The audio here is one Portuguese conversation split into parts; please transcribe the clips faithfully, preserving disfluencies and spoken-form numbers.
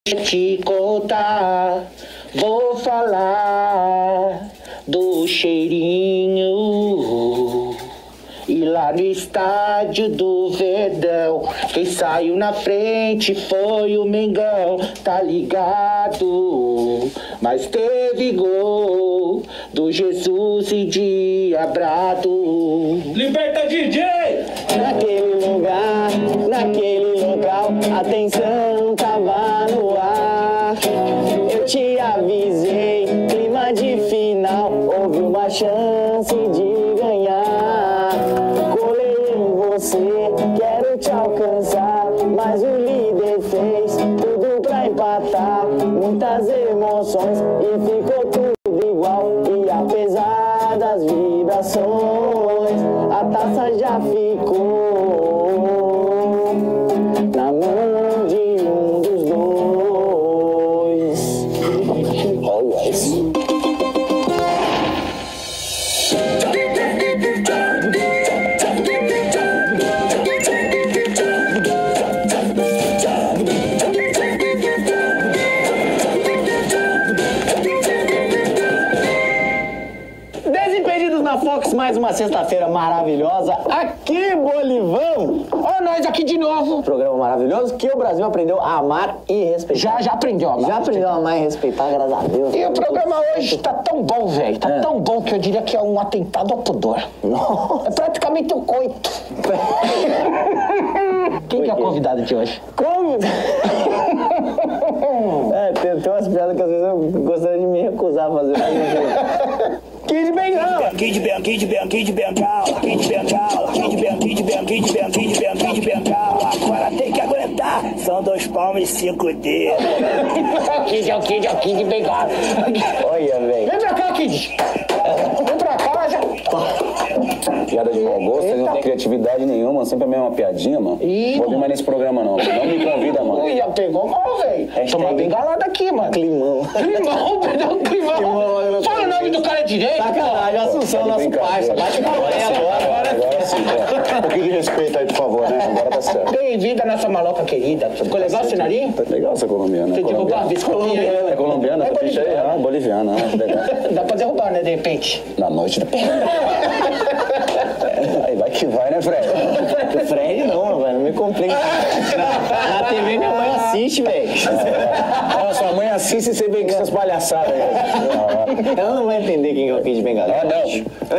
te contar, vou falar do cheirinho. E lá no estádio do Verdão, quem saiu na frente foi o Mengão, tá ligado? Mas teve gol do Jesus e Diabrado. Liberta D J! Naquele lugar, naquele local, a tensão tava no ar. Eu te avisei, clima de final, houve uma chance de ganhar. Colei em você, quero te alcançar, mas o líder fez tudo pra empatar. Muitas emoções e ficou tudo igual. E apesar das vibrações, a taça já ficou na mão de um dos dois. Olha isso. Desimpedidos na Fox, mais uma sexta-feira maravilhosa. Aqui, Bolivão! Ó, nós aqui de novo. Programa maravilhoso que o Brasil aprendeu a amar e respeitar. Já, já aprendeu a amar. Já aprendeu a amar e respeitar, graças a Deus. E o programa hoje tá tão bom, velho. Tá É. tão bom que eu diria que é um atentado ao pudor. Nossa. É praticamente um coito. Quem que é o convidado de hoje? Como? É, tem, tem umas piadas que às vezes eu gostaria de me recusar a fazer. Mas não sei. Kid Bengala! Kid Ben, Kid Ben, Kid Bengala, Kid Bengala, Kid Ben, Kid Ben, Kid Ben, Kid Ben, Kid Bengala. Agora tem que aguentar, são dois palmos e cinco dedos. Kid é o Kid, é o Kid Bengala. Olha, velho. Vem pra cá, Kid. Vem pra cá, já. Piada de mau gosto, vocês não têm criatividade nenhuma, sempre a mesma piadinha, mano. Ih, Vou vir mais nesse programa, não. Não me convida, mano. Ui, já pegou mal, velho. Toma bengalada aqui, mano. Climão. Climão, perdão, climão. Climão. Fala o nome do cara direito. Sacanagem, Assunção, nosso parça. Bate na mãe agora. Agora, agora sim, é. Um pouquinho de respeito aí, por favor, né? Agora tá certo. Bem-vinda nessa maloca querida. Ficou legal o cenarinho? Tá legal essa colombiana, Você né? derrubar a Colombiana. viscolinha aí? É colombiana? É Deixa aí, boliviana. ah, boliviana, ah, legal. Dá pra derrubar, né, de repente? Na noite. Aí vai que vai, né, Fred? Fred não, velho. Não me complica. Na, na T V minha mãe assiste, velho. Não, sua mãe assiste e você vê que essas palhaçadas aí. Ela não vai entender quem é o Kid Bengala. Ah, não.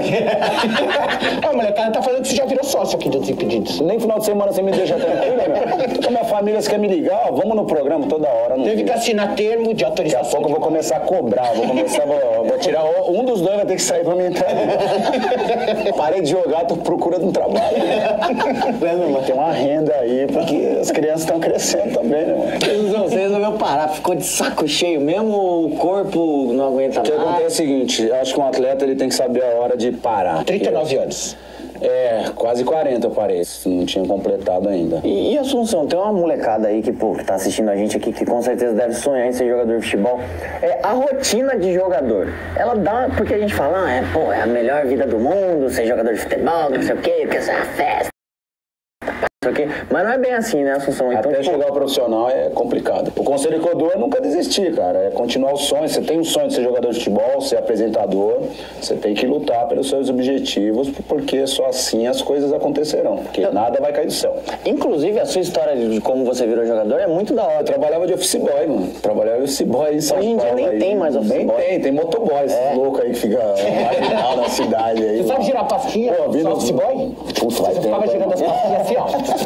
Ó, molecada, tá falando que você já virou sócio aqui do Desimpedidos. Nem final de semana você me deixa tranquilo, meu. Então minha família, você quer me ligar, ó, vamos no programa toda hora. Não Teve fica. que assinar termo de Daqui a autorização. pouco eu vou começar a cobrar, vou começar, vou, vou tirar, um dos dois vai ter que sair pra mim entrar. Parei de jogar, tô procurando um trabalho. Mas tem uma renda aí, porque as crianças estão crescendo também, né? Você resolveu parar, ficou de saco cheio mesmo, o corpo não aguenta O que mais. acontece é o seguinte, acho que um atleta ele tem que saber a hora de parar. trinta e nove anos. É, quase quarenta eu parei, não tinha completado ainda. E, e Assunção, tem uma molecada aí que, pô, que tá assistindo a gente aqui, que com certeza deve sonhar em ser jogador de futebol. É, a rotina de jogador, ela dá, porque a gente fala, ah, é, pô, é a melhor vida do mundo, ser jogador de futebol, não sei o quê, porque essa é a festa, não sei o quê. Mas não é bem assim, né, Assunção? Então, Até tipo, chegar ao profissional é complicado. O conselho que eu dou é nunca desistir, cara. É continuar o sonho. Você tem um sonho de ser jogador de futebol, ser apresentador. Você tem que lutar pelos seus objetivos, porque só assim as coisas acontecerão. Porque nada vai cair do céu. inclusive, a sua história de como você virou jogador é muito da hora. Eu trabalhava de office boy, mano. Trabalhava de office boy em São Hoje em dia Paulo. nem aí. tem mais office Nem boy. tem, tem motoboy, esses É. loucos aí que fica marginal na cidade aí. Você sabe mano. girar pastinha? Pô, vindo- Só office boy? Puta, faz Você ficava tempo, girando as mano. pastinhas assim, ó.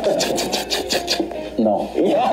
Não.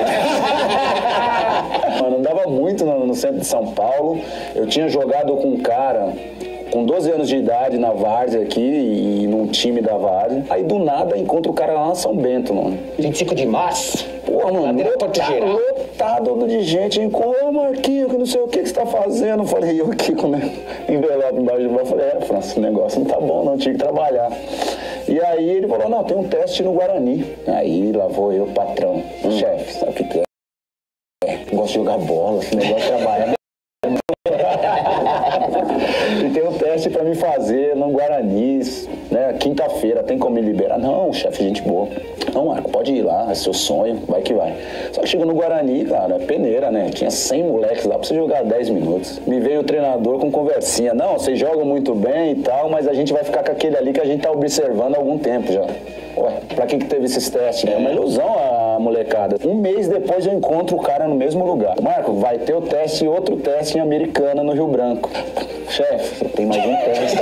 Mano, andava muito no, no centro de São Paulo. Eu tinha jogado com um cara com doze anos de idade na várzea aqui e, e num time da várzea. Aí do nada encontro o cara lá na São Bento, mano. vinte e cinco de março. Porra, mano, Ladeira Porto lotado, Geral. lotado de gente. Ô, Marquinho, que não sei o que, que você tá fazendo. Eu falei, eu aqui com o envelope embaixo do braço. Eu falei, é, França, esse negócio não tá bom, não, tinha que trabalhar. E aí ele falou, não, tem um teste no Guarani. Aí lá vou eu, patrão, chefe, sabe o que que é? Gosto de jogar bola, esse negócio de trabalhar. E tem um um teste pra me fazer no Guarani, né? Quinta-feira, tem como me liberar? Não, chefe, gente boa. Não, Marco, pode ir lá, é seu sonho, vai que vai. Só que chegou no Guarani, cara, é peneira, né? Tinha cem moleques lá pra você jogar dez minutos. Me veio o treinador com conversinha. Não, vocês jogam muito bem e tal, mas a gente vai ficar com aquele ali que a gente tá observando há algum tempo já. Ué, pra quem que teve esses testes? É uma ilusão a molecada. Um mês depois eu encontro o cara no mesmo lugar. Marco, vai ter o teste, outro teste em Americana, no Rio Branco. Chefe, tem mais um teste.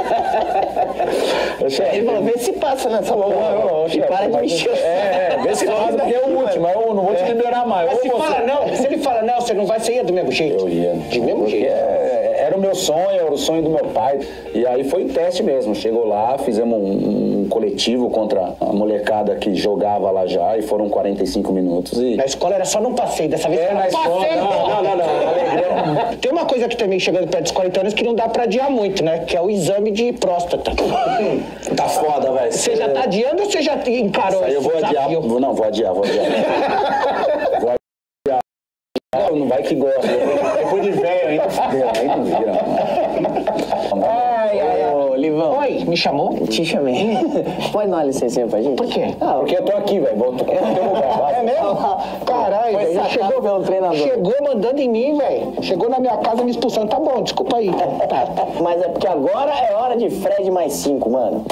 Chefe, Ele falou, vê se passa nessa logo. E para de mexer. É, é, vê se passa porque é o último. Eu não vou te liberar mais. Mas se, Ou você- fala não, se ele fala não, você não vai, você ia do mesmo jeito. Eu ia. De mesmo Porque jeito. é, era o meu sonho, era o sonho do meu pai. E aí foi teste mesmo. Chegou lá, fizemos um, um coletivo contra a molecada que jogava lá já. E foram quarenta e cinco minutos. E... Na escola era só num passeio, dessa vez É, era na escola, passeio. não, não, não, não. Alegria. Tem uma coisa que também chegando perto dos quarenta anos que não dá pra adiar muito, né? Que é o exame de próstata. Tá foda, velho. Você já tá adiando ou você já encarou Aí eu vou esse adiar. desafio? Vou- Não, vou adiar, vou adiar. Vou adiar. Não, não vai que gosta. Depois de velho ainda. Fudeu, aí não vira. Ai, ai, ai. Ô, Livão. Oi, me chamou? Te chamei. Pode dar uma licencinha pra gente? Por quê? Ah, Porque eu tô aqui, velho. Vou tô no teu lugar. Vai. É mesmo? Caralho, Foi velho. sacado Chegou, pelo treinador. chegou mandando em mim, velho. Chegou na minha casa me expulsando. Tá bom, desculpa aí. Tá. Mas é porque agora é hora de Fred mais cinco, mano.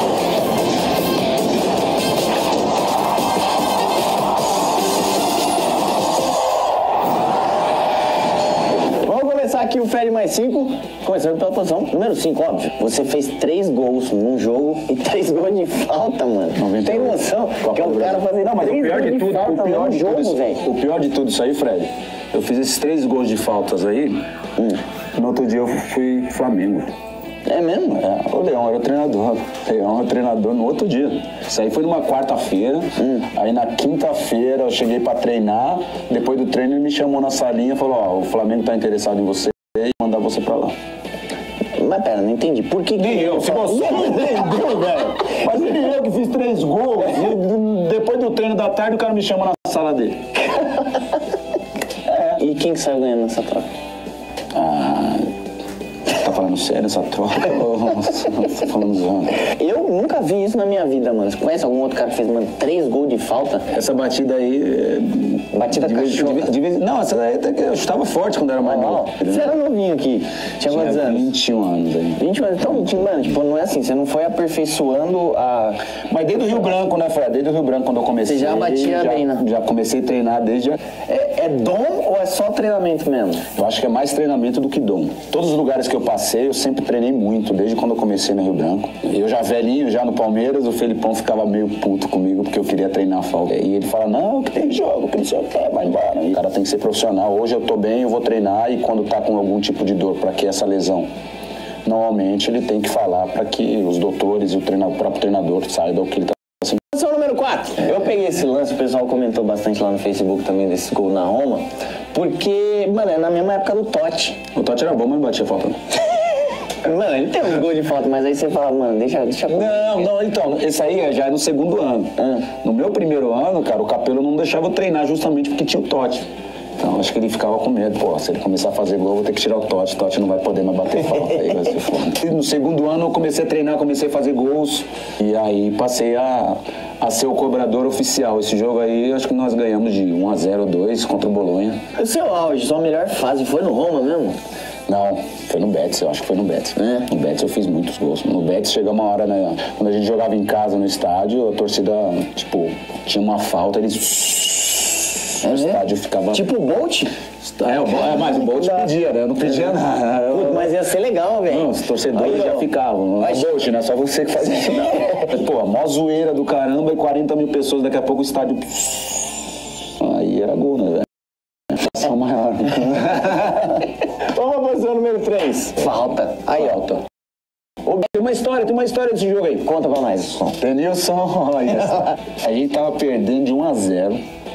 Vamos começar aqui o Fred mais cinco, começando pela posição número cinco, óbvio. Você fez três gols num jogo e três gols de falta, mano. Tem noção que é o cara fazer Não, mas o três pior gols de tudo, falta o pior num de tudo, jogo, isso, velho. o pior de tudo isso aí, Fred, eu fiz esses três gols de faltas aí, no outro dia eu fui Flamengo. É mesmo? É, o Leão era o treinador. O Leão era o treinador no outro dia. Isso aí foi numa quarta-feira. Aí na quinta-feira eu cheguei pra treinar. Depois do treino ele me chamou na salinha e falou: Ó, o Flamengo tá interessado em você e mandar você pra lá. Mas pera, não entendi. Por que Nem que... eu, se você não entendeu, velho. Mas nem eu que fiz três gols. E depois do treino da tarde o cara me chama na sala dele. E quem que saiu ganhando nessa troca? Ah, tá falando sério essa troca? Ou tá falando zoando? Eu nunca vi isso na minha vida, mano. Você conhece algum outro cara que fez, mano, três gols de falta? Essa batida aí... é, Batida de vez- cachorra. de vez- de vez- Não, essa daí até que eu chutava forte quando era mais novo. Você era novinho aqui. Tinha quantos Tinha anos? vinte e um anos aí. vinte anos. Então, tipo, mano, tipo, não é assim. Você não foi aperfeiçoando a... Mas desde o Rio Branco, né, Fred? Desde o Rio Branco, quando eu comecei... Você já batia já, bem, né? Já comecei a treinar desde... É, é dom ou é só treinamento mesmo? Eu acho que é mais treinamento do que dom. Todos os lugares que eu passei, eu sempre treinei muito, desde quando eu comecei no Rio Branco. Eu já velhinho, já no Palmeiras, o Felipão ficava meio puto comigo porque eu queria treinar falta. E ele fala, não, que tem jogo, que não sei o que, vai embora. E o cara tem que ser profissional. Hoje eu tô bem, eu vou treinar e quando tá com algum tipo de dor, pra que essa lesão? Normalmente ele tem que falar pra que os doutores e o, treina, o próprio treinador saibam o que ele tá assim. Posição número quatro. Eu peguei esse lance, o pessoal comentou bastante lá no Facebook também desse gol na Roma, porque, mano, é na mesma época do Totti. O Totti era bom, mas não batia falta não. Mano, ele tem uns gols de falta, mas aí você fala, mano, deixa... deixa Não, não, então, esse aí já é no segundo ano. No meu primeiro ano, cara, o Capello não deixava eu treinar justamente porque tinha o Totti. Então, acho que ele ficava com medo. Pô, se ele começar a fazer gol, eu vou ter que tirar o Totti. O Totti não vai poder mais bater falta. Aí vai ser foda. E no segundo ano, eu comecei a treinar, comecei a fazer gols. E aí, passei a, a ser o cobrador oficial. Esse jogo aí, acho que nós ganhamos de um a zero, dois contra o Bolonha. O seu auge, sua melhor fase, foi no Roma mesmo? Não, foi no Betis, eu acho que foi no Betis. É? No Betis eu fiz muitos gols. No Betis chegou uma hora, né? Quando a gente jogava em casa no estádio, a torcida, tipo, tinha uma falta, eles... É o mesmo? estádio ficava... Tipo o Bolt? É, o Bo- é, mas o Bolt pedia, né? Eu não pedia nada. Puta, mas ia ser legal, velho. Não, os torcedores Aí, já ó. ficavam. Não é Bolt, não é só você que faz isso, não. Pô, mó zoeira do caramba e quarenta mil pessoas, daqui a pouco o estádio... Aí era gol, né, velho? Só maior. Vamos à posição número três. Falta. Aí, ó. Falta. Ô, tem uma história, tem uma história desse jogo aí. Conta pra nós. Denilson, olha isso. A gente tava perdendo de um a zero.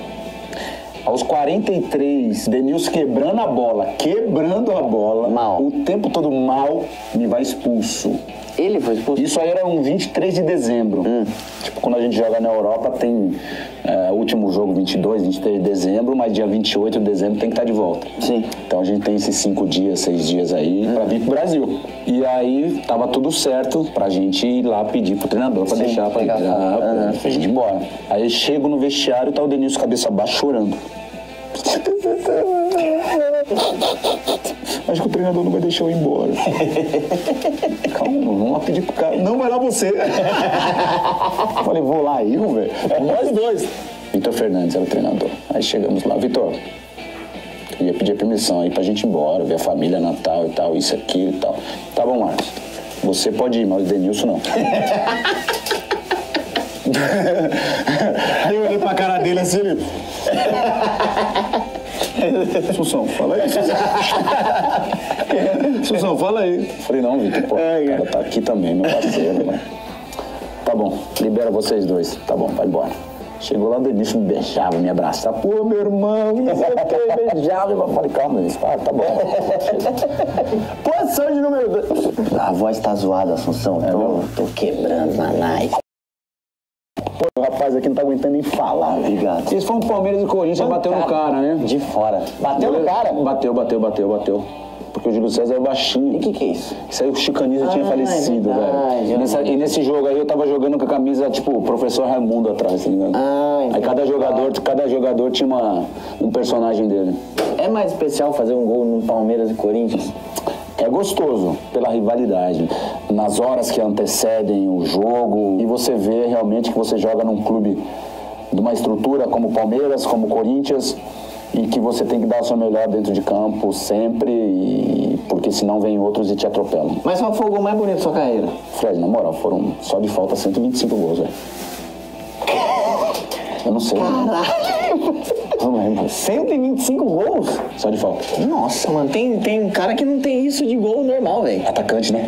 Aos quarenta e três, Denilson quebrando a bola, quebrando a bola. Mal. O tempo todo mal, me vai expulso. Ele foi expulso. Isso aí era um vinte e três de dezembro. Tipo, quando a gente joga na Europa, tem... é, o último jogo vinte e dois, vinte e três de dezembro, mas dia vinte e oito de dezembro tem que estar de volta. Sim. Então a gente tem esses cinco dias, seis dias aí pra vir pro Brasil. E aí tava tudo certo pra gente ir lá pedir pro treinador pra Sim, deixar pra, pegar, pra, uhum. pra gente ir embora. Aí eu chego no vestiário e tá o Denilson cabeça baixa chorando. Acho que o treinador não vai deixar eu ir embora. Calma, vamos lá pedir pro cara. Não, vai lá você. Falei, vou lá eu, velho. Nós dois. Vitor Fernandes era o treinador. Aí chegamos lá, Vitor, eu ia pedir permissão aí pra gente ir embora, ver a família, Natal e tal, isso aqui e tal. Tá bom, Marcos. Você pode ir, mas o Denilson não. Aí eu olhei pra cara dele assim, ele... Sussão, fala aí. Sussão, fala aí. Falei, não, Vitor, pô, o cara tá aqui também, meu parceiro, mano. Tá bom, libera vocês dois. Tá bom, vai embora. Chegou lá, o Denilson me beijava, me abraçava. Pô, meu irmão, isso aqui, beijava. Eu falei, calma, Denilson, ah, tá bom. Posição de número dois. A voz tá zoada, Assunção. É, tô, tô quebrando na night. Pô, o rapaz aqui não tá aguentando nem falar, Obrigado. Eles foram Palmeiras e Corinthians, bateu no cara, né? De fora. Bateu no cara? Bateu, bateu, bateu, bateu. Porque o Júlio César é baixinho. E o que que é isso? Isso aí o Chicaniza tinha Ah, falecido, é verdade, velho. E, nessa, e nesse jogo aí eu tava jogando com a camisa, tipo, o professor Raimundo atrás, tá ligado? Ah, aí cada jogador, cada jogador tinha uma, um personagem dele. É mais especial fazer um gol no Palmeiras e Corinthians? É gostoso pela rivalidade, nas horas que antecedem o jogo, e você vê realmente que você joga num clube de uma estrutura como o Palmeiras, como o Corinthians, e que você tem que dar o seu melhor dentro de campo sempre, e... porque senão vem outros e te atropelam. Mas qual foi o gol mais bonito da sua carreira? Fred, na moral, foram só de falta cento e vinte e cinco gols, velho. Eu não sei. Caralho! Não lembro. cento e vinte e cinco gols? Só de falta. Nossa, mano, tem, tem cara que não tem isso de gol normal, velho. Atacante, né?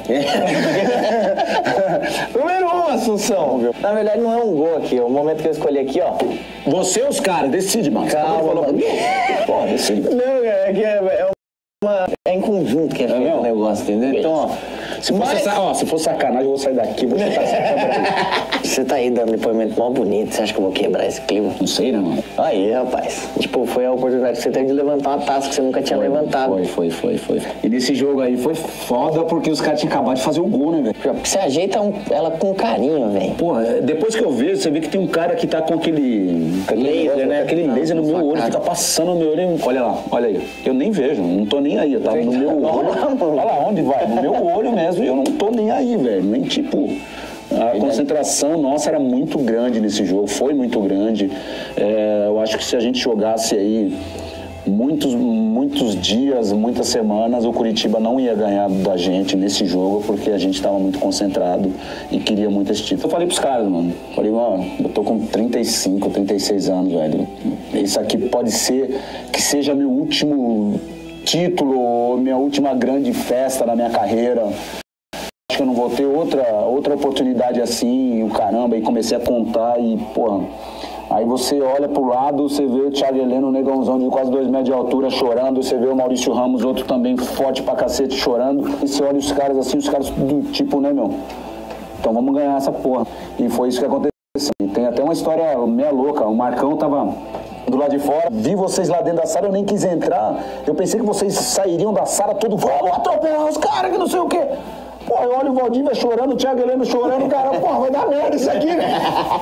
Número um, Assunção. Na verdade, não é um gol aqui. O momento que eu escolhi aqui, ó. Você os caras, decide, mano. Calma, mano. Pô, decide. Não, é que é, é uma... É em conjunto que é feito o negócio, entendeu? Então, ó... Se for, Mas... sa... ó, se for sacanagem, eu vou sair daqui, vou chutar essa câmera. Você tá aí dando depoimento mal bonito, você acha que eu vou quebrar esse clima? Não sei, né, mano? Aí, rapaz. Tipo, foi a oportunidade que você teve de levantar uma taça que você nunca tinha Foi, levantado. Foi, foi, foi, foi. E nesse jogo aí foi foda porque os caras tinham acabado de fazer o gol, né, velho? Porque você ajeita um- ela com carinho, velho. Porra, depois que eu vejo, você vê que tem um cara que tá com aquele... com aquele Laser, negócio, né? Aquele Não, laser no na meu sua olho, cara. fica passando no meu olho. Olha lá, olha aí. Eu nem vejo, não tô nem aí. Eu tava no meu olho. Olha lá, onde vai? No meu olho mesmo e eu não tô nem aí, velho. Nem tipo... A concentração nossa era muito grande nesse jogo, foi muito grande. É, eu acho que se a gente jogasse aí muitos, muitos dias, muitas semanas, o Curitiba não ia ganhar da gente nesse jogo, porque a gente estava muito concentrado e queria muito esse título. Eu falei pros caras, mano, falei, mano, eu tô com trinta e cinco, trinta e seis anos, velho. Isso aqui pode ser que seja meu último título, minha última grande festa na minha carreira. Acho que eu não vou ter outra, outra oportunidade assim, o caramba, e comecei a contar e, porra, aí você olha pro lado, você vê o Thiago Heleno, um negãozão de quase dois metros de altura chorando, você vê o Maurício Ramos, outro também forte pra cacete chorando, e você olha os caras assim, os caras do tipo, né, meu? Então vamos ganhar essa porra. E foi isso que aconteceu. E tem até uma história meia louca, o Marcão tava do lado de fora, vi vocês lá dentro da sala, eu nem quis entrar, eu pensei que vocês sairiam da sala todo, vamos atropelar os caras que não sei o quê. Pô, eu olho o Valdívia chorando, o Thiago Heleno chorando, cara, pô, vai dar merda isso aqui, velho.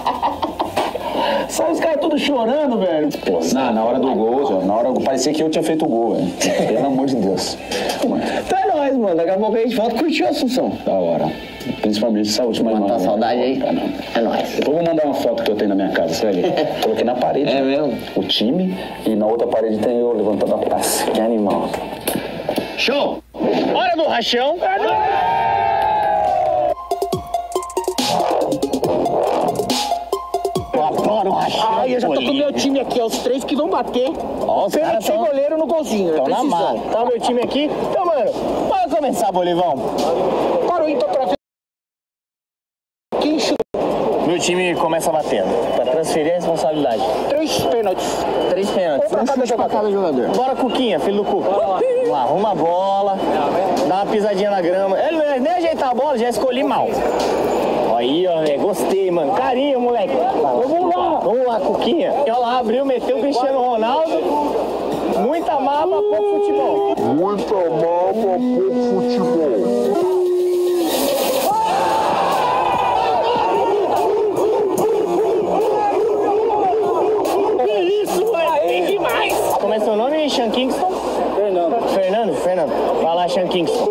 Só os caras todos chorando, velho. Pô, na, na hora do gol, já, na hora, parecia que eu tinha feito o gol, velho. Pelo amor de Deus. Então é nóis, mano. Daqui a pouco a gente volta e curtiu a Assunção. Da hora. Principalmente essa última imagem. Matar a saudade aí. Caramba. É nóis. Depois eu vou mandar uma foto que eu tenho na minha casa, você vai ver. Coloquei na parede. É mesmo? O time, e na outra parede tem eu levantando a taça. Que animal. Show! Hora do rachão. Adoro rachão. Ai, eu já tô com o meu time aqui, ó, os três que vão bater. Ó, os Pênalti caras sem tão- goleiro no golzinho, é Tão na precisão. mata. Tá o meu time aqui. Então, mano, bora começar, Bolivão. Para o Inter Troféu. Quem chuta? Meu time começa batendo. Pra transferir a responsabilidade. Três pênaltis. Três pênaltis. Um pra cada chute pra jogador. cada jogador. Bora, Cuquinha, filho do Cuco. Vamos lá, arruma a bola, dá uma pisadinha na grama. Ele não ia nem ajeitar a bola, já escolhi mal. Ó, Aí, ó, velho, gostei, mano. Carinho, moleque. Vamos lá. Vamos lá, Cuquinha. E ó lá, abriu, meteu o Cristiano Ronaldo. Muita mapa, pouco futebol. Muita mapa, pouco futebol. Como é seu nome, Sean Kingston? Fernando. Fernando? Fernando. Vai lá, Sean Kingston.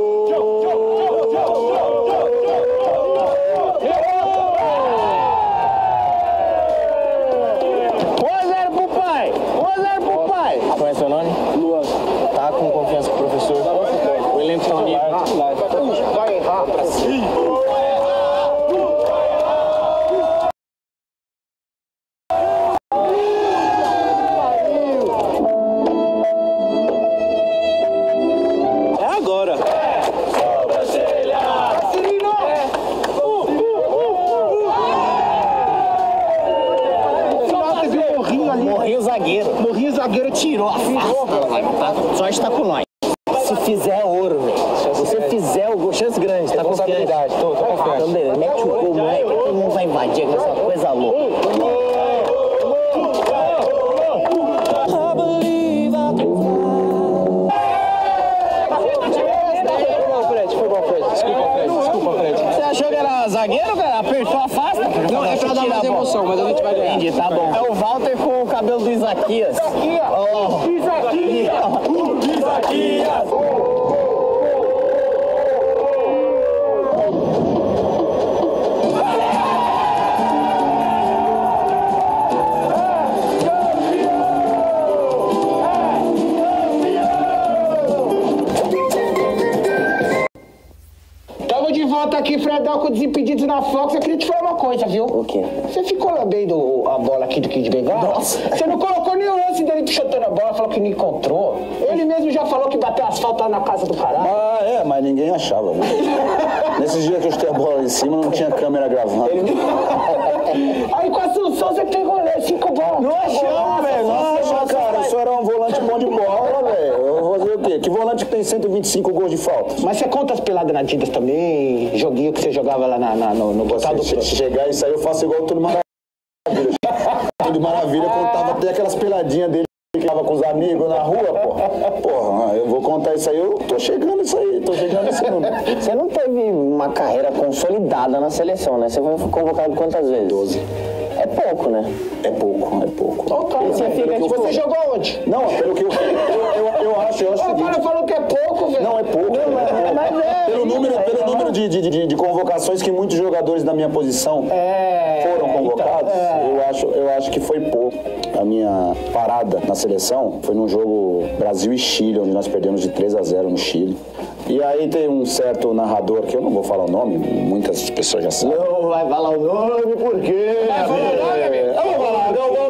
um a zero pro pai. um a zero pro pai. Como é seu nome? Luan. Tá com confiança com o professor? O elenco tá unido. Vai errar pra cima. Morreu o zagueiro. Morri, o zagueiro tirou a faca. Sorte tá com nós. Se fizer ouro, velho. Se você fizer o gol, chance grande, tá confiante? Tô, tô confiante. Então, beleza, mete o gol, moleque. Todo mundo vai invadir aqui, essa coisa louca. Você achou que era zagueiro, cara? Apertou a face? Não, é pra dar mais emoção, mas a gente vai ganhar. Entendi, tá bom. É o Walter com o cabelo do Isaquias. Oh. Isaquias! Isaquias! De volta aqui, Fredão, com Desimpedidos na Fox. Eu queria te falar uma coisa, viu? O quê? Você ficou lambendo a bola aqui do Kid Bengala? Nossa. Você não colocou nenhum lance dele chutando a bola, falou que não encontrou. Ele mesmo já falou que bateu asfalto lá na casa do caralho. Ah, é, mas ninguém achava, viu? Nesses dias que eu chutei a bola lá em cima, não tinha câmera gravando. Aí com a Assunção você pegou né, cinco bolas. Não achava, velho. Nossa, cara, eu só era um volante bom de bola, velho. Eu vou fazer o quê? Que volante que tem cento e vinte e cinco gols de falta? Mas você conta as peladas na Adidas também? Joguinho que você jogava lá na, na, no, no botado do... Se chegar e sair, eu faço igual o Tudo Maravilha. Tudo Maravilha, contava até aquelas peladinhas dele que tava com os amigos na rua, porra. Porra, eu vou contar isso aí, eu tô chegando isso aí, tô chegando nesse número. Você não teve uma carreira consolidada na seleção, né? Você foi convocado quantas vezes? doze. É pouco, né? É pouco, é pouco. Ô, cara, Você fica, você tipo... jogou onde? Não, pelo que eu, eu, eu, eu acho, eu acho o O seguinte... cara falou que é pouco, velho. Não, é pouco. Não, mas, mas é. Pelo número, pelo número de, de, de, de convocações que muitos jogadores da minha posição É, foram convocados, então, é. eu, acho, eu acho que foi pouco. A minha parada na seleção foi num jogo Brasil e Chile, onde nós perdemos de três a zero no Chile. E aí tem um certo narrador, que eu não vou falar o nome, muitas pessoas já sabem. Não vai falar o nome, por quê? Vai falar o nome, amigo? Vamos falar, Galvão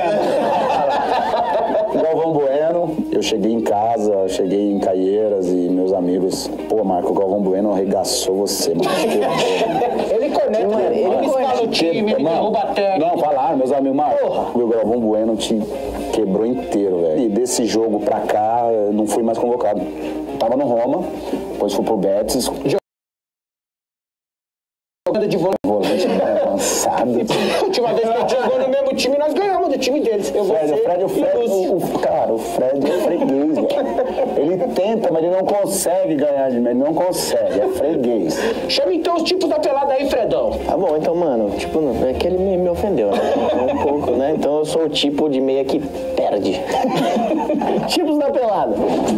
Bueno. Galvão Bueno, eu cheguei em casa, cheguei em Caieiras e meus amigos... Pô, Marco, o Galvão Bueno arregaçou você, mano. Ele conecta, Mano, ele ele escala o time, ele derruba a técnica. Não, falaram, meus amigos, Marco, o Galvão Bueno te quebrou inteiro, velho. E desse jogo pra cá, eu não fui mais convocado. Tava no Roma, depois fui pro Betis. Jogada de vôlei. Volante avançado. A última vez que a gente jogou no mesmo time, nós ganhamos do time deles. Eu Fred, o Fred, o Fred, o, o, cara, o Fred é freguês, velho. Ele tenta, mas ele não consegue ganhar de mim, ele não consegue, é freguês. Chama então os tipos da pelada aí, Fredão. Tá bom, então, mano, tipo, é que ele me, me ofendeu, né? Um pouco, né? Então eu sou o tipo de meia que perde. Tipos da pelada.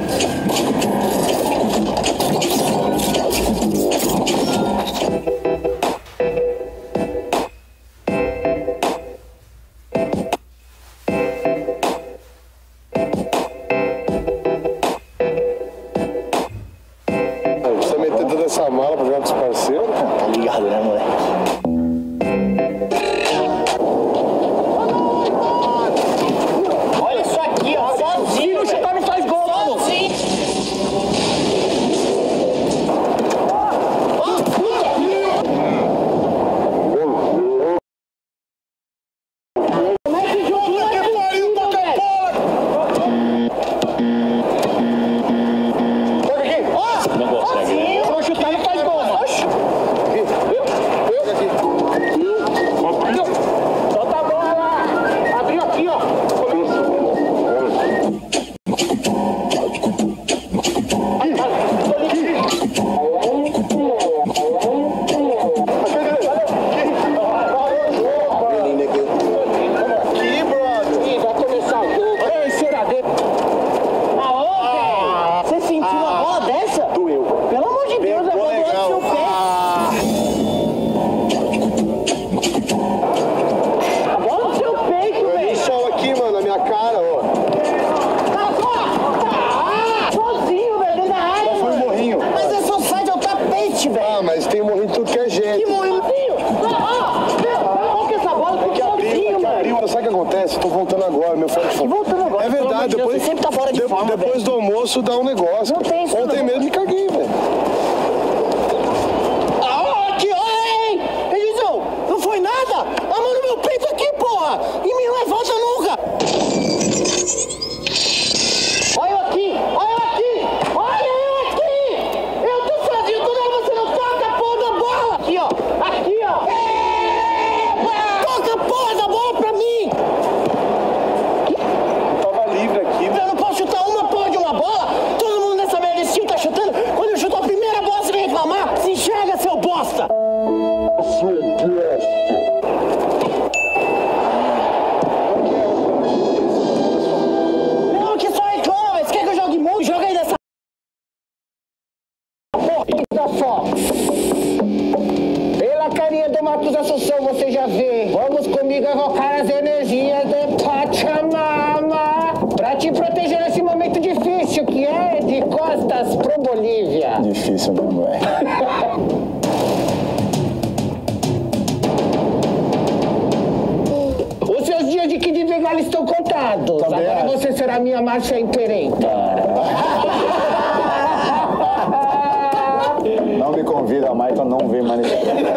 Você meteu toda essa mala pra jogar com os parceiros? Tá ligado, né, moleque? Olha isso aqui, ó. Sozinho, se chutar não faz gol, não. Sozinho. posso dar um negócio. Não tem isso, Ontem não. mesmo me caguei, velho. Ah, aqui, ai! Elisão, não foi nada? A mão no meu peito aqui, porra! E me não volta nunca! Olha eu aqui! Olha eu aqui! Olha eu aqui! Eu tô sozinho, toda hora você não toca a porra da bola! Aqui, ó! Aqui, ó! Epa! Toca a porra da bola pra mim! Tava livre aqui, Eu não posso chutar uma porra de uma bola? Todo mundo nessa merda desse time tá chutando. Quando eu chuto a primeira bola, você vem reclamar? Se enxerga, seu bosta! Não, que só reclama, mas quer que eu jogue muito? Joga aí dessa porra da Fox. Pela carinha do Marcos Assunção, você já vê. Vamos comigo evocar as energias de Pachamama pra te proteger nesse momento difícil que é de costas pro Bolívia. Difícil mesmo, é. Os seus dias de Kid Bengala estão contados. Também Agora acho. você será minha Márcia Imperenta. Não me convida mais pra não ver mais nesse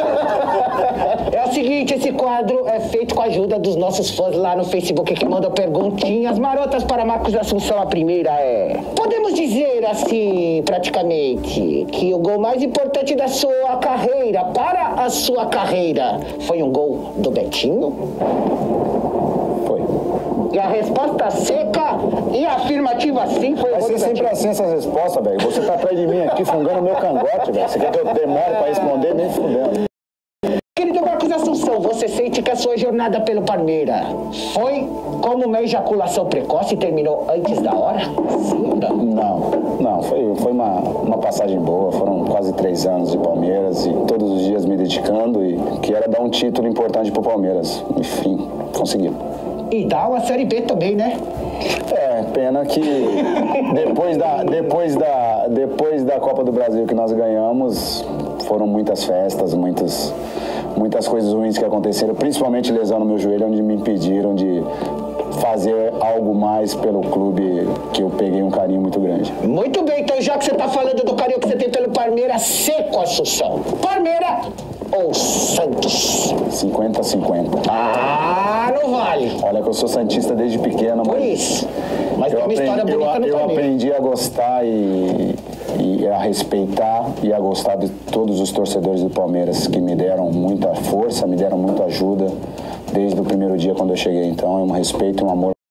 É o seguinte, esse quadro é feito com a ajuda dos nossos fãs lá no Facebook que mandam perguntinhas marotas para Marcos Assunção. A primeira é... Podemos dizer assim, praticamente, que o gol mais importante da sua carreira, para a sua carreira, foi um gol do Betinho? Foi. E a resposta seca e afirmativa sim foi o Vai gol ser do sempre Betinho. assim essas respostas, velho. Você tá atrás de mim aqui, fungando o meu cangote, velho. Você quer que eu demore pra responder, nem fudendo. Querido Marcos Assunção, você sente que a sua jornada pelo Palmeiras foi como uma ejaculação precoce e terminou antes da hora? Sim ou não? Não, não, foi, foi uma, uma passagem boa, foram quase três anos de Palmeiras e todos os dias me dedicando e que era dar um título importante pro Palmeiras. Enfim, conseguimos. E dá uma Série B também, né? É, pena que depois da, depois, da, depois da Copa do Brasil que nós ganhamos, foram muitas festas, muitas, muitas coisas ruins que aconteceram, principalmente lesão no meu joelho, onde me impediram de fazer algo mais pelo clube que eu peguei um carinho muito grande. Muito bem, então já que você tá falando do carinho que você tem pelo Palmeiras, seco Assunção. Palmeiras ou Santos? cinquenta a cinquenta. Ah, não vale. Olha que eu sou santista desde pequeno, Por mas isso. Mas eu tem uma história aprendi, bonita eu, no eu Palmeiras. aprendi a gostar e, e a respeitar e a gostar de todos os torcedores do Palmeiras que me deram muita força, me deram muita ajuda desde o primeiro dia quando eu cheguei. Então é um respeito e um amor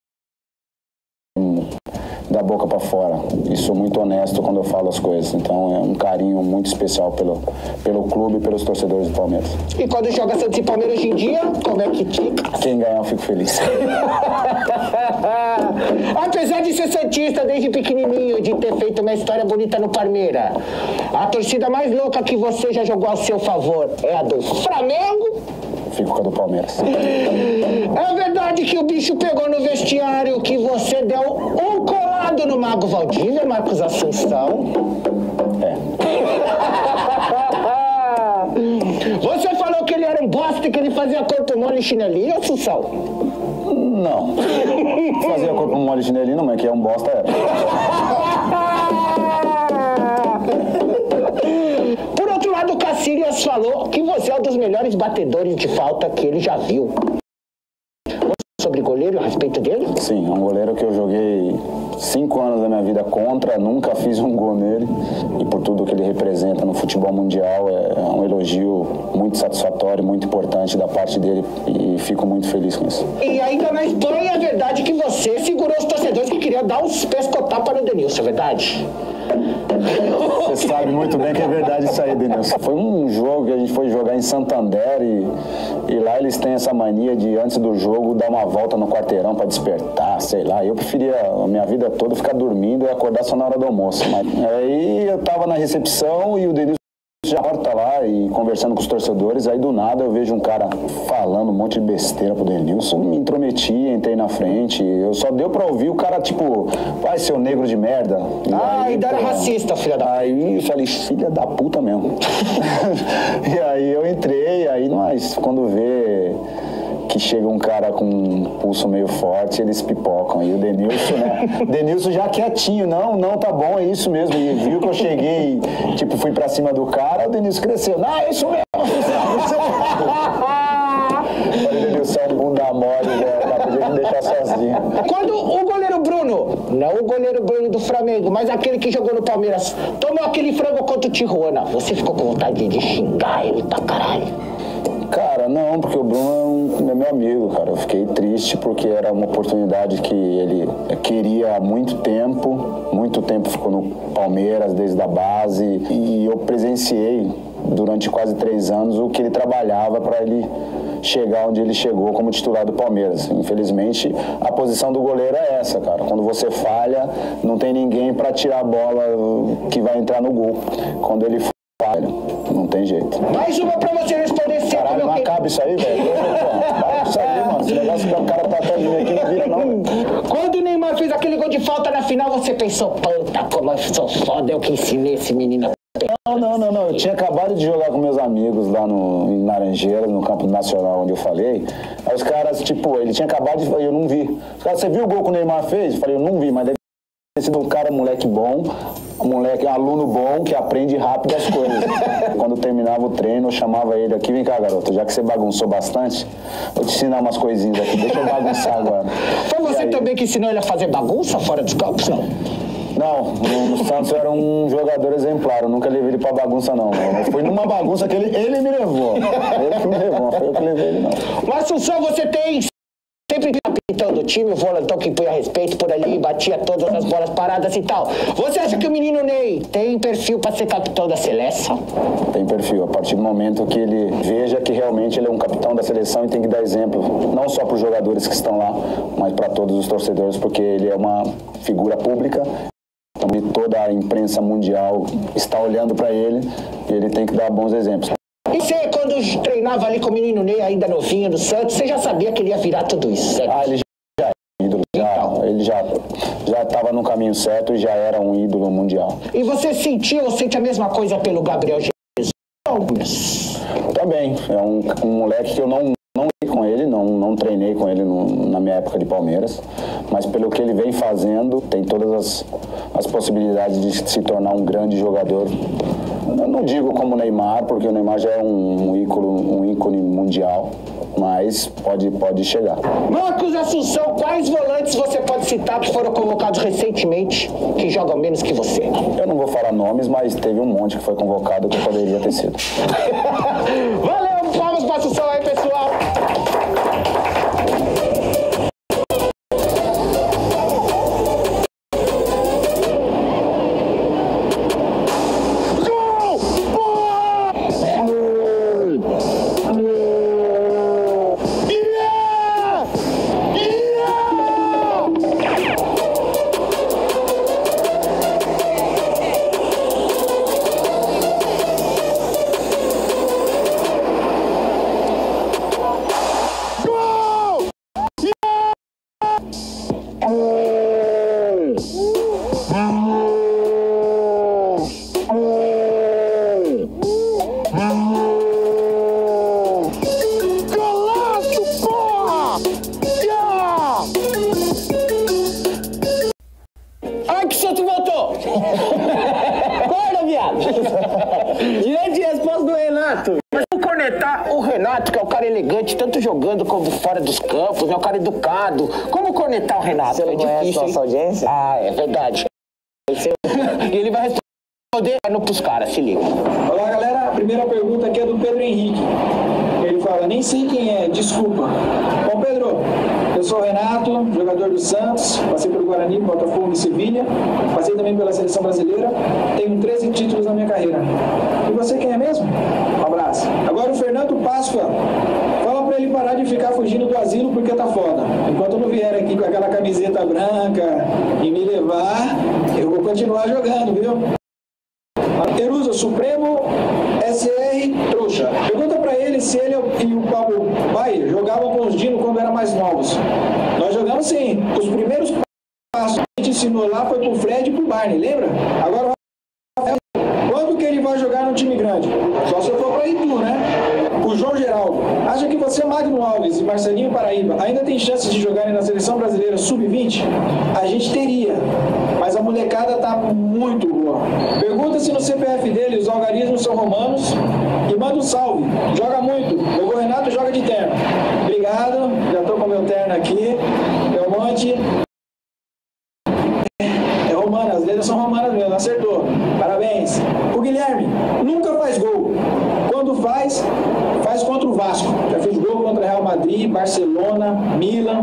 da boca para fora. E sou muito honesto quando eu falo as coisas. Então é um carinho muito especial pelo, pelo clube e pelos torcedores do Palmeiras. E quando joga Santos e Palmeiras hoje em dia, como é que fica? Quem ganhar eu fico feliz. Apesar de ser santista desde pequenininho, de ter feito uma história bonita no Palmeiras, a torcida mais louca que você já jogou ao seu favor é a do Flamengo? Fico com a do Palmeiras. É verdade que o bicho pegou no vestiário, que você deu um colado no Mago Valdívia, Marcos Assunção? É. Você falou que ele era um bosta e que ele fazia corpo mole e chinelinho, Assunção? Não. Fazia corpo mole e chinelinho, mas que é um bosta é. Por outro lado, o Cacilhas falou que você é um dos melhores batedores de falta que ele já viu. Sobre goleiro, a respeito dele? Sim, é um goleiro que eu joguei cinco anos da minha vida contra, nunca fiz um gol nele. E por tudo que ele representa no futebol mundial, é um elogio muito satisfatório, muito importante da parte dele. E fico muito feliz com isso. E ainda na Espanha, é verdade que você segurou os torcedores que queriam dar uns pescotapas no Denilson, é verdade? Você sabe muito bem que é verdade isso aí, Denilson. Foi um jogo que a gente foi jogar em Santander e, e lá eles têm essa mania de, antes do jogo, dar uma volta no quarteirão pra despertar, sei lá. Eu preferia a minha vida toda ficar dormindo e acordar só na hora do almoço. Mas aí eu tava na recepção e o Denilson já porta lá e conversando com os torcedores, aí do nada eu vejo um cara falando um monte de besteira pro Denilson, me intrometi, entrei na frente, eu só deu pra ouvir o cara tipo, vai seu negro de merda. E ah, aí, ainda era pô, racista, filha da... Aí eu falei, filha da puta mesmo. E aí eu entrei, aí nós, quando vê que chega um cara com um pulso meio forte, eles pipocam. E o Denilson, né? O Denilson já quietinho, não, não, tá bom, é isso mesmo. E viu que eu cheguei, tipo, fui pra cima do cara, o Denilson cresceu. Não, é isso mesmo. O Denilson é um bunda mole, né? Não podia me deixar sozinho. Quando o goleiro Bruno, não o goleiro Bruno do Flamengo, mas aquele que jogou no Palmeiras, tomou aquele frango contra o Tijuana, você ficou com vontade de xingar ele pra caralho? Cara, não, porque o Bruno é, um, é meu amigo, cara. Eu fiquei triste porque era uma oportunidade que ele queria há muito tempo. Muito tempo ficou no Palmeiras, desde a base. E eu presenciei, durante quase três anos, o que ele trabalhava para ele chegar onde ele chegou como titular do Palmeiras. Infelizmente, a posição do goleiro é essa, cara. Quando você falha, não tem ninguém para tirar a bola que vai entrar no gol. Quando ele falha, não tem jeito. Mais uma pra você responder sempre. Caralho, não acaba isso aí, velho. Vai isso aí, mano. Esse negócio que o cara tá até vindo aqui não vira, não. Quando o Neymar fez aquele gol de falta na final, você pensou, puta, como eu sou foda, eu que ensinei esse menino. Não, não, não, não. Eu tinha acabado de jogar com meus amigos lá no, em Laranjeiras, no campo nacional onde eu falei. Aí os caras, tipo, ele tinha acabado de... Eu não vi. Os caras, você viu o gol que o Neymar fez? Eu falei, eu não vi, mas deve ter sido um cara, moleque bom, um moleque, um aluno bom que aprende rápido as coisas. Quando terminava o treino, eu chamava ele aqui, vem cá, garoto, já que você bagunçou bastante, vou te ensinar umas coisinhas aqui, deixa eu bagunçar agora. Foi você aí... também que ensinou ele a fazer bagunça fora dos campos, não? Não, no, no Santos eu era um jogador exemplar, eu nunca levei ele pra bagunça, não. Foi numa bagunça que ele, ele me levou. Ele que me levou, não foi eu que levei ele, não. Mas, Assunção, você tem sempre capitão do time, o volantão que põe a respeito por ali, batia todas as bolas paradas e tal. Você acha que o menino Ney tem perfil pra ser capitão da seleção? Tem perfil, a partir do momento que ele veja que realmente ele é um capitão da seleção e tem que dar exemplo, não só para os jogadores que estão lá, mas para todos os torcedores, porque ele é uma figura pública. E toda a imprensa mundial está olhando para ele e ele tem que dar bons exemplos. E você, quando treinava ali com o menino Ney, ainda novinho do Santos, você já sabia que ele ia virar tudo isso, certo? Ah, ele já é ídolo, já, ele já já estava no caminho certo e já era um ídolo mundial. E você sentiu ou sente a mesma coisa pelo Gabriel Jesus? Também, é um, um moleque que eu não não com ele, não, não treinei com ele no, na minha época de Palmeiras, mas pelo que ele vem fazendo, tem todas as, as possibilidades de se tornar um grande jogador. Eu não digo como o Neymar, porque o Neymar já é um, um, ícone, um ícone mundial, mas pode, pode chegar. Marcos Assunção, quais volantes você pode citar que foram convocados recentemente, que jogam menos que você? Eu não vou falar nomes, mas teve um monte que foi convocado que poderia ter sido. Valeu, palmas para Assunção aí, pessoal! Acorda, viado! Direito de resposta do Renato. Mas vamos cornetar o Renato, que é um cara elegante, tanto jogando como fora dos campos, é um cara educado. Como cornetar o Renato? Você não é conhece difícil, nossa hein? audiência? Ah, é verdade. E ele vai responder pros caras, se liga. Olá, galera. A primeira pergunta aqui é do Pedro Henrique. Ele fala, nem sei quem é, desculpa. Bom, Pedro, eu sou o Renato, jogador do Santos, passei pelo Guarani, Botafogo e Sevilha, passei também pela Seleção Brasileira, tenho treze títulos na minha carreira. E você quem é mesmo? Um abraço. Agora o Fernando Páscoa, fala pra ele parar de ficar fugindo do asilo porque tá foda. Enquanto eu não vier aqui com aquela camiseta branca e me levar, eu vou continuar jogando, viu? Terusa, Supremo S R Trouxa. Pergunta pra ele se ele e o Pablo Baia jogavam com os Dino quando eram mais novos. Nós jogamos sim. Os primeiros passos que a gente ensinou lá foi pro Fred e pro Barney, lembra? Agora, quando que ele vai jogar no time grande? Só se eu for pra Itu, né? O João Geraldo, acha que você, Magno Alves e Marcelinho Paraíba, ainda tem chances de jogarem na Seleção Brasileira sub vinte? A gente teria, mas a molecada tá muito boa. Pergunta se no C P F dele os algarismos são romanos e manda um salve. Joga muito. O Renato joga de terno. Obrigado, já tô com meu terno aqui. Belmonte. É romano, as letras são romanas mesmo, acertou. Parabéns. O Guilherme nunca faz gol. Quando faz, faz contra o Vasco. Já fez gol contra Real Madrid, Barcelona, Milan.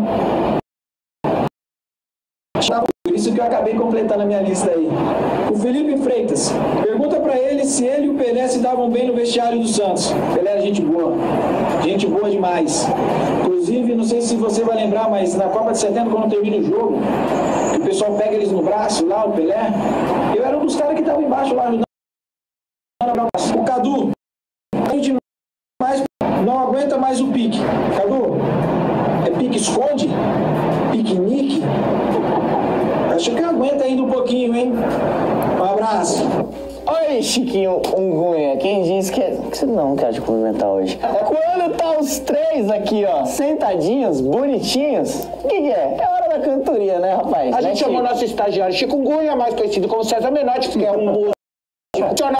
Por isso que eu acabei completando a minha lista aí. O Felipe Freitas pergunta pra ele se ele e o Pelé se davam bem no vestiário do Santos. Pelé era gente boa. Gente boa demais. Inclusive, não sei se você vai lembrar, mas na Copa de setenta, quando termina o jogo, que o pessoal pega eles no braço lá, o Pelé, eu era um dos caras que estavam embaixo lá ajudando. O Cadu, a gente mais, não aguenta mais o pique. Cadu, é pique esconde? Piquenique? Acho que aguenta ainda um pouquinho, hein? Um abraço. Oi, Chiquinho Ungunha. Quem disse que, é... que você não quer te cumprimentar hoje? Quando tá os três aqui, ó, sentadinhos, bonitinhos, o que, que é? É hora da cantoria, né, rapaz? A né, gente chamou Chico? nosso estagiário Chikungunya, mais conhecido como César Menotti, que é um músico profissional.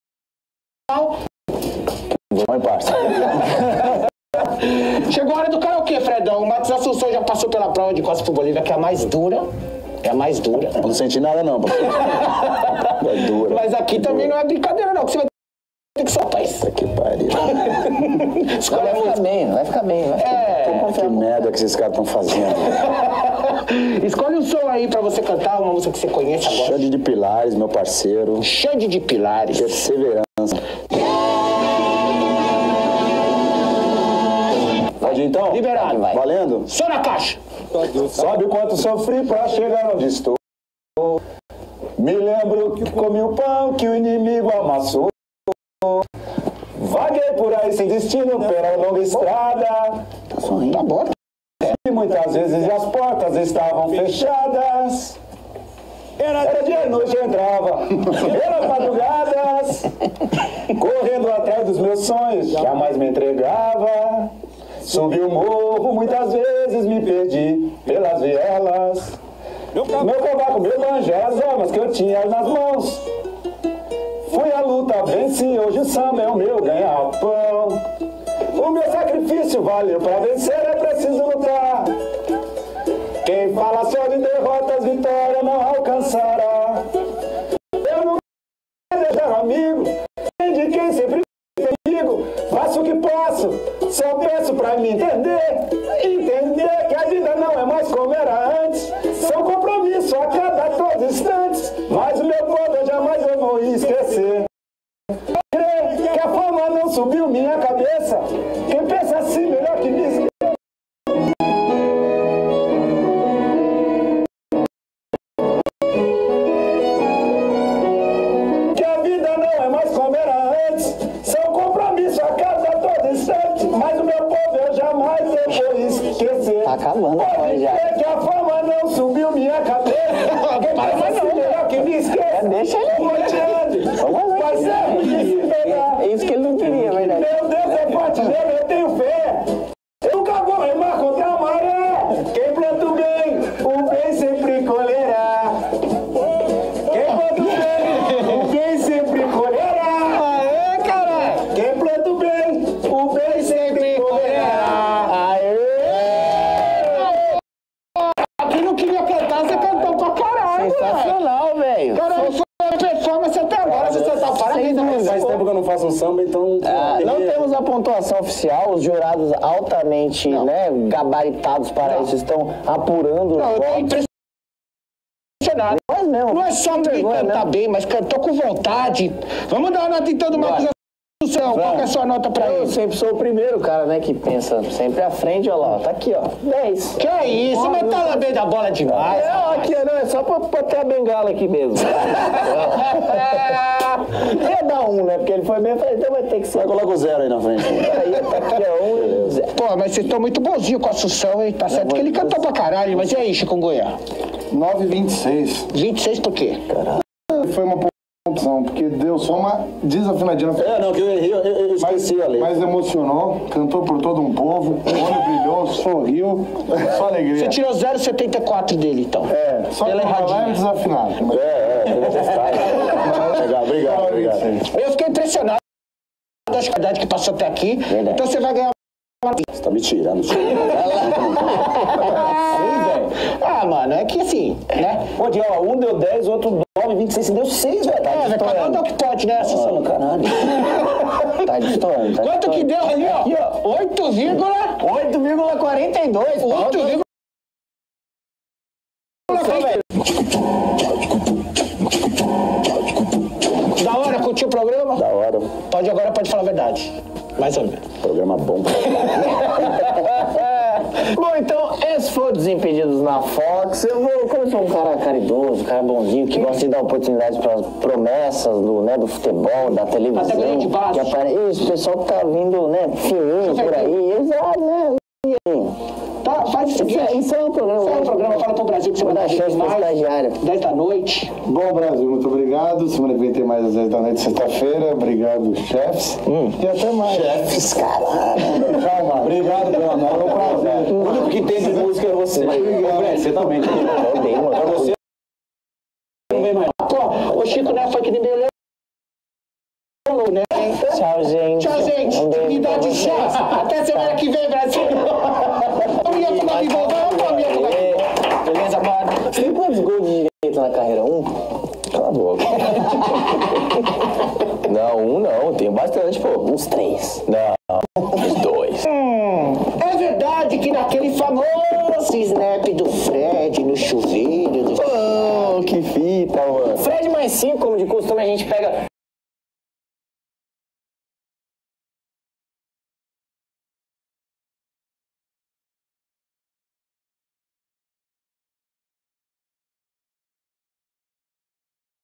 Bom, parça. Chegou a hora do karaokê, Fredão. O Matos Assunção já passou pela prova de Costa pro Bolívia, que é a mais dura. É a mais dura. Eu não senti nada, não, papai. É dura. Mas aqui também não é brincadeira, não, que você vai ter que soltar isso. Que pariu. Escolhe a Vai ficar música. bem, vai ficar bem. Vai ficar É. bem. Que merda que esses caras estão fazendo. Escolhe um som aí pra você cantar, uma música que você conhece agora. Xande de Pilares, meu parceiro. Xande de Pilares. Perseverança. Pode ir, então? Liberado, vai. Valendo? Só na caixa. Sabe quanto sofri pra chegar onde estou? Me lembro que comi o pão que o inimigo amassou. Vaguei por aí sem destino pela longa estrada. Tá sorrindo. Tá bom. E muitas vezes as portas estavam fechadas. Era dia e noite eu entrava, pelas madrugadas, correndo atrás dos meus sonhos, jamais me entregava. Subi o morro, muitas vezes me perdi pelas vielas. Meu cavaco, meu banjo, as armas que eu tinha nas mãos. Fui à luta, venci, hoje o samba é o meu ganha-pão. O meu sacrifício valeu pra vencer, é preciso lutar. Quem fala só de derrotas, vitória não alcançará. Eu não quero deixar amigo, nem de quem sempre comigo. Faço o que posso, só peço pra me entender. Entender que a vida não é mais como era antes. São compromissos a cada todos os instantes. Mas o meu povo eu jamais eu vou esquecer. Crer que a fama não subiu minha cabeça. Quem pensa assim melhor que me esqueça. Que a vida não é mais como era antes. São compromissos a cada todo instante. Mas o meu povo eu jamais eu vou esquecer. Tá acabando a voz Pode já. crer que a fama não subiu minha cabeça. Quem pensa assim melhor que me esqueça. É, deixa ele aí. Roteando. Parceiro, me esperar. É isso que ele não queria, é verdade. Meu Deus é forte nele, eu tenho fé. Eu nunca vou remar contra a maré. Quem planta o bem, o bem sempre colherá. Quem planta o bem, o bem sempre colherá. Aê, caralho! Quem planta o bem, o bem sempre colherá. Aê! Aqui não queria cantar, você cantou pra caralho, moleque. Sensacional, velho. Caralho, foi uma performance até agora, você tá parabéns. Faz tempo que eu não faço um samba, então... Ah, não temos a pontuação oficial, os jurados altamente né, gabaritados para isso estão apurando Não, os eu tô votos. impressionado. Nós mesmo. Não é só Que que vergonha, cantar né? bem, mas cantou com vontade. Vamos dar uma nota então do Marcos Assunção. Qual que é a sua nota pra Eu ele? sempre sou o primeiro cara, né, que pensa sempre à frente, olha lá, ó, tá aqui, ó, dez. Que é isso? Mas tá lambendo a bola demais. É, ó, aqui, não, é só pra, pra ter a bengala aqui mesmo. Ia dar um, né, porque ele foi bem, eu falei, então vai ter que ser. Vai colocar o zero aí na frente. Aí tá aqui, ó, um, zero. Pô, mas vocês estão muito bonzinhos com a Assunção, hein? Tá certo que ele cantou pra caralho, mas e aí, Chikungunya? nove e vinte e seis. vinte e seis por quê? Foi uma pontuação emoção, porque deu só uma desafinadinha. É, não, que eu errei, eu, eu esqueci mas, a letra. Mas emocionou, cantou por todo um povo, o olho brilhou, sorriu, só alegria. Você tirou zero vírgula setenta e quatro dele, então. É, só Pela que lá é erradinha. desafinado. É, é, legal, obrigado, obrigado. Eu fiquei impressionado da qualidade que passou até aqui. Verdade. Então você vai ganhar uma... Você tá me tirando, senhor. Ah, mano, é que assim, né? Pô, ó, um deu dez, outro nove, vinte e seis, você deu seis, velho. Tá É, velho, cada um dá o que pode, né, Sassão? Mano, caralho. Tá destoando, tá Quanto que deu ali, ó? Aqui, ó. oito vírgula oito vírgula quarenta e dois. oito vírgula Da hora, curtiu o programa? Da hora. Pode agora, pode falar a verdade. Mais ou menos. Programa bom. Bom, então, esse foi o Desimpedidos na Fox. Eu vou, como eu sou um cara caridoso, um cara bonzinho, que gosta de dar oportunidade para as promessas do, né, do futebol, da televisão. Categoria de base. Que apare... Isso, o pessoal que tá vindo, né, fininho por aí. Eles, ah, né, e aí? Tá, faz o seguinte. Isso, isso é um programa. Isso é um programa, fala pro Brasil que você vai Vou dar dar chance pra estagiária. dez da noite. Bom, Brasil, muito obrigado. Semana que vem tem mais às dez da noite, sexta-feira. Obrigado, chefes. Hum. E até mais. Chefes, caralho. Calma. Obrigado pela nota. É um prazer. O único que tem de música é você. Obrigado. Você também. Eu tenho, mano. Pra você não vem mais. Pô, o Chico não foi que nem beleza. Né? Tchau, gente. Tchau, gente. Um beijo Me dá pra de vocês. chance. Até semana que vem, Brasil. Vamos ir tomar bibão, vamos tomar bibão. Beleza, mano? Você tem quantos gols de direito na carreira? Um? Cala a boca. Não, um não. Tenho bastante, pô. Uns três. Não, uns dois. Hum, é verdade que naquele famoso snap do Fred no chuveiro do... Oh, que fita, mano. Fred mais cinco, como de costume, a gente pega